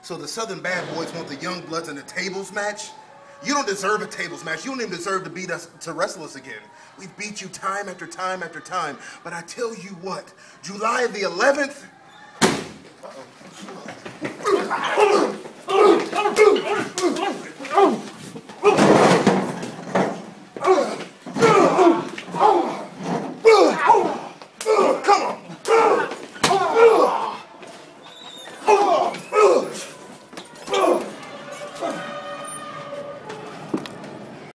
So the Southern Bad Boys want the Young Bloods in a tables match? You don't deserve a tables match. You don't even deserve to beat us, to wrestle us again. We've beat you time after time after time. But I tell you what, July the 11th... Uh-oh.